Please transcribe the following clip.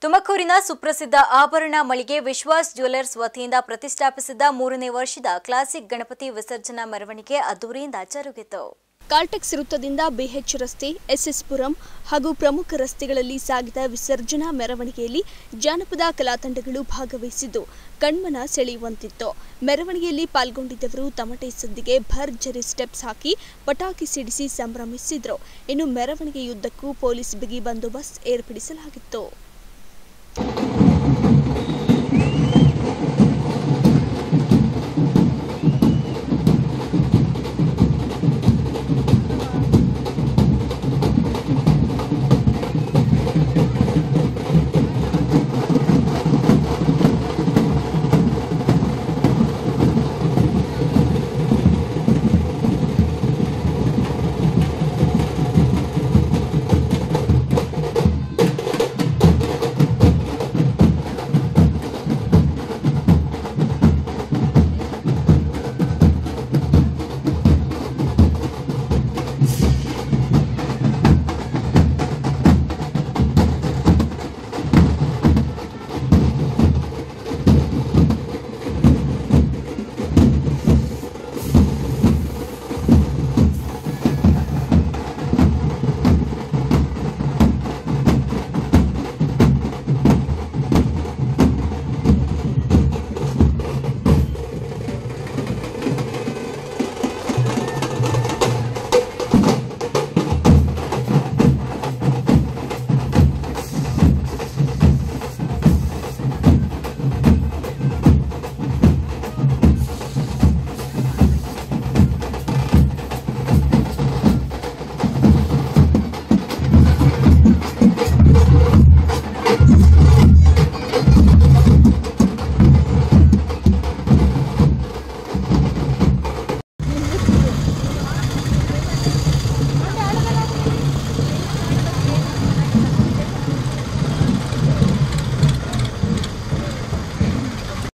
ತುಮಕೂರಿನ ಸುಪ್ರಸಿದ್ಧ ಆಭರಣ ಮಳಿಗೆ ವಿಶ್ವಾಸ್ ಜ್ಯುವೆಲರ್ಸ್ ವತಿಯಿಂದ ಪ್ರತಿಷ್ಠಾಪಿಸಿದ 3ನೇ ವರ್ಷದ ಕ್ಲಾಸಿಕ್ ಗಣಪತಿ ವಿಸರ್ಜನಾ ಮೆರವಣಿಗೆ ಅದ್ದೂರಿಯಿಂದ ಜರುಗಿತು. ಕಾಲ್ಟೆಕ್ಸ್ ವೃತ್ತದಿಂದ ಬಿಎಚ್ ರಸ್ತೆ, ಎಸ್ಎಸ್ ಪುರಂ ಹಾಗೂ ಪ್ರಮುಖ ರಸ್ತೆಗಳಲ್ಲಿ ಸಾಗಿದ ವಿಸರ್ಜನಾ ಮೆರವಣಿಗೆಯಲ್ಲಿ ಜಾನಪದ ಕಲಾತಂಡಗಳು ಭಾಗವಹಿಸಿದ್ದು ಕಣ್ಮನ ಸೆಳೆಯುವಂತಿತ್ತು. ಮೆರವಣಿಗೆಯಲ್ಲಿ ಪಾಲ್ಗೊಂಡಿದ್ದವರು ತಮಟೆ ಸದ್ದಿಗೆ ಭರ್ಜರಿ ಸ್ಟೆಪ್ಸ್ ಹಾಕಿ ಪಟಾಕಿ ಸಿಡಿಸಿ ಸಂಭ್ರಮಿಸಿದ್ರು. ಇನ್ನು ಮೆರವಣಿಗೆಯುದ್ದಕ್ಕೂ ಪೊಲೀಸ್ ಬಿಗಿ ಬಂದೋಬಸ್ತ್ ಏರ್ಪಡಿಸಲಾಗಿತ್ತು.